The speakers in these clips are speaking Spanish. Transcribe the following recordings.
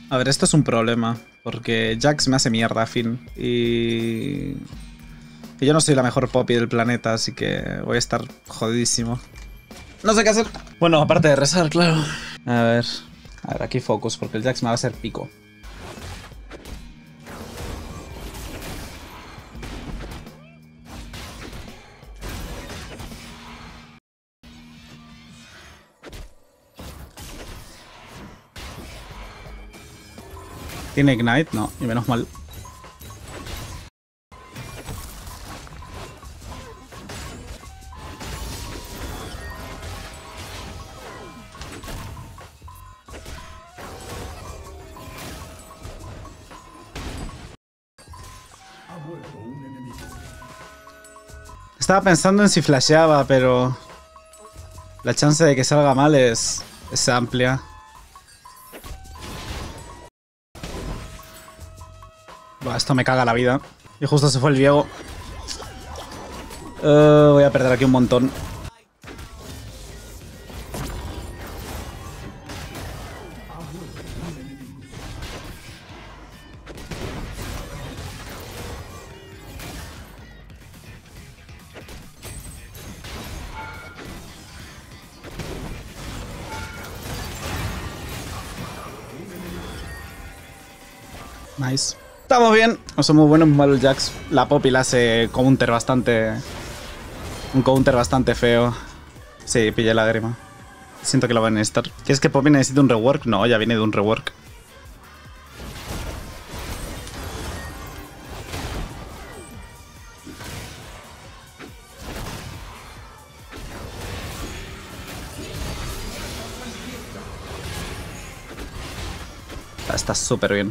A ver, esto es un problema. Porque Jax me hace mierda, fin. Y yo no soy la mejor Poppy del planeta, así que voy a estar jodidísimo. No sé qué hacer. Bueno, aparte de rezar, claro. A ver, aquí focus, porque el Jax me va a hacer pico. ¿Tiene Ignite? No, y menos mal. Estaba pensando en si flasheaba, pero la chance de que salga mal es amplia. Buah, esto me caga la vida. Y justo se fue el Diego. Voy a perder aquí un montón. Nice. Estamos bien. No somos buenos, malos Jax. La Poppy la hace counter bastante... Un counter bastante feo. Sí, pillé la lágrima. Siento que lo van a necesitar. ¿Quieres que Poppy necesite un rework? No, ya viene de un rework. Está súper bien.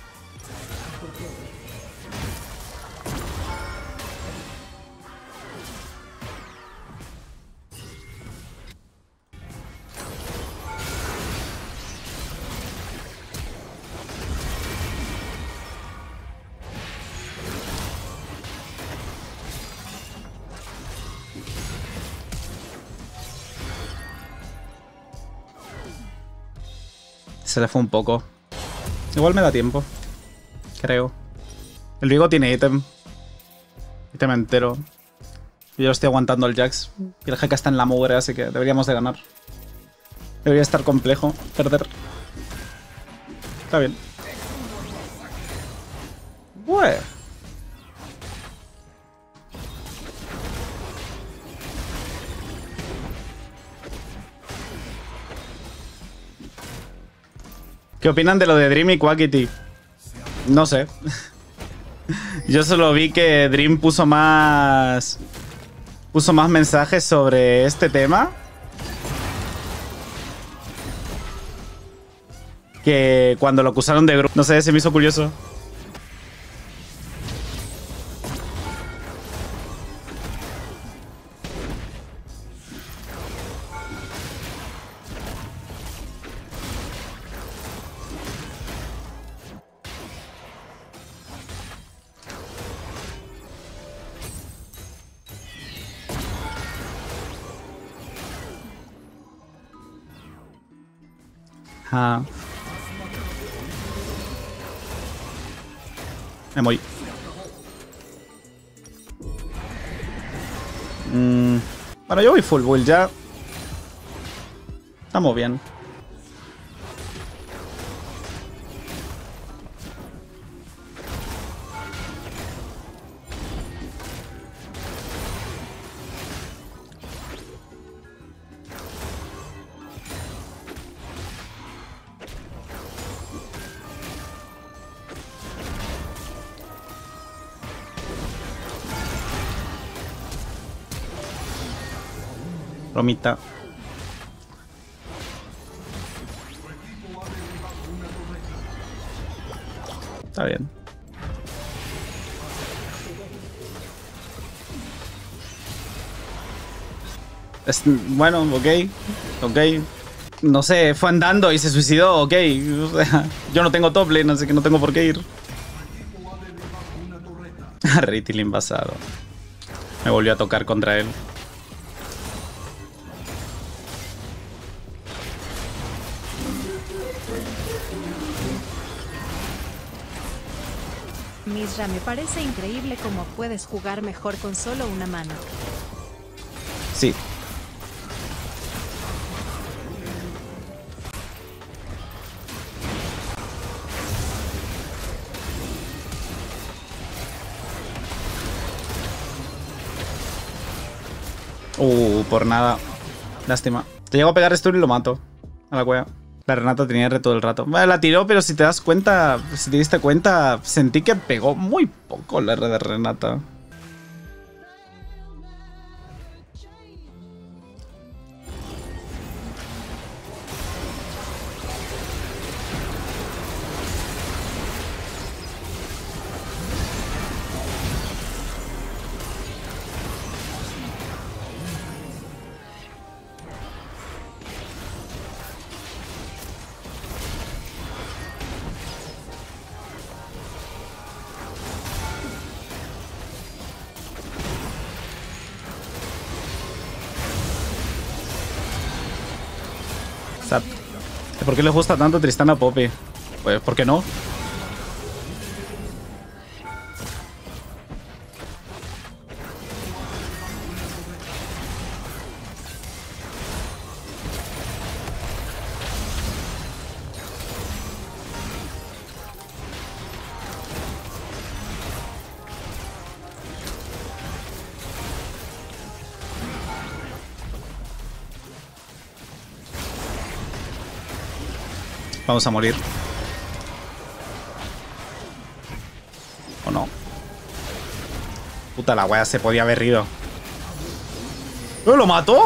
Se le fue un poco. Igual me da tiempo. Creo. El Vigo tiene ítem. Ítem entero. Y yo estoy aguantando el Jax. Y el GK está en la mugre, así que deberíamos de ganar. Debería estar complejo perder. Está bien. Bueh. ¿Qué opinan de lo de Dream y Quackity? No sé. Yo solo vi que Dream puso más mensajes sobre este tema que cuando lo acusaron de grupo. No sé, se me hizo curioso. Ah. Me voy. Bueno, yo voy full build ya. Estamos bien. Romita. Está bien. Bueno, ok. Ok. No sé, fue andando y se suicidó, ok. O sea, yo no tengo top lane, así que no tengo por qué ir. Ritilin basado. Me volvió a tocar contra él. Misra, me parece increíble cómo puedes jugar mejor con solo una mano. Sí. Por nada. Lástima. Te llego a pegar esto y lo mato. A la wea. La Renata tenía R todo el rato. Bueno, la tiró, pero si te das cuenta, si te diste cuenta, sentí que pegó muy poco la R de Renata. ¿Por qué les gusta tanto Tristana a Poppy? Pues, ¿por qué no? Vamos a morir. ¿O no? Puta, la wea se podía haber ido. ¡Oh, lo mató!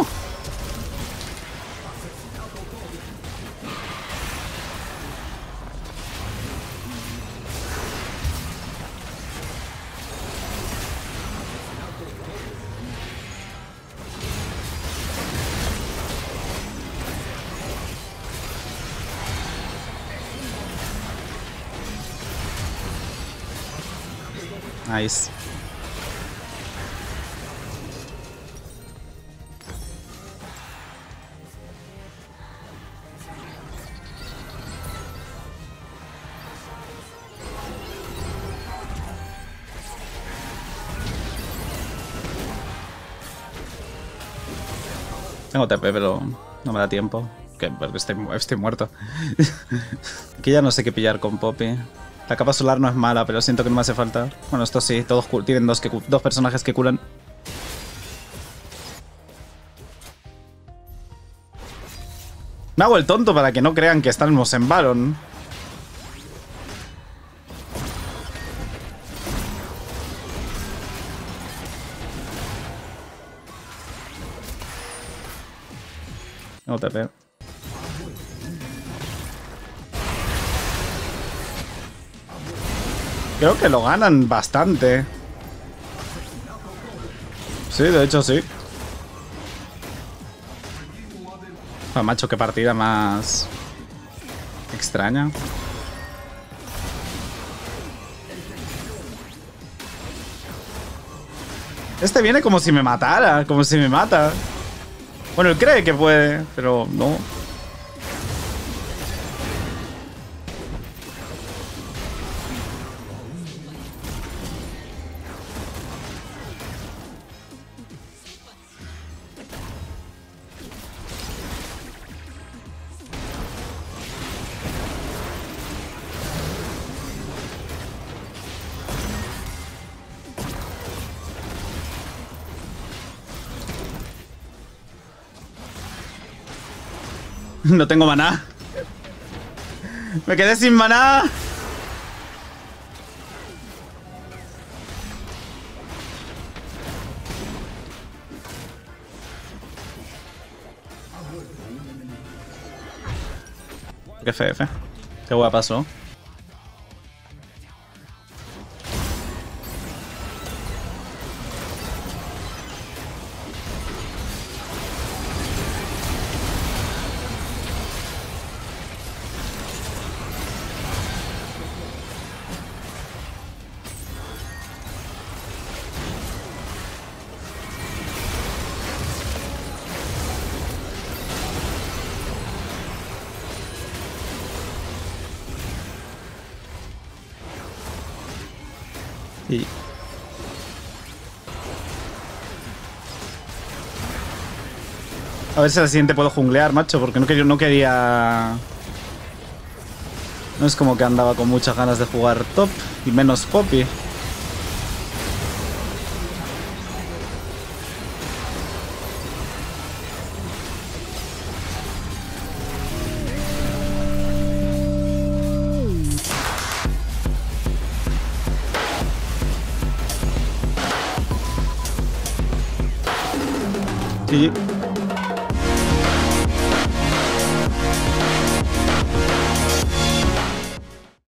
Nice. Tengo TP, pero no me da tiempo. Porque estoy muerto. Aquí ya no sé qué pillar con Poppy. La capa solar no es mala, pero siento que no me hace falta. Bueno, esto sí, todos tienen dos personajes que curan. Me hago el tonto para que no crean que estamos en Baron. No te pego. Creo que lo ganan bastante. Sí, de hecho sí. Oh, macho, qué partida más extraña. Este viene como si me matara, como si me mata. Bueno, él cree que puede, pero no. No tengo maná. Me quedé sin maná. Qué FF. Qué guapa pasó. Y... a ver si la siguiente puedo junglear, macho, porque no quería... No es como que andaba con muchas ganas de jugar top y menos Poppy. GG.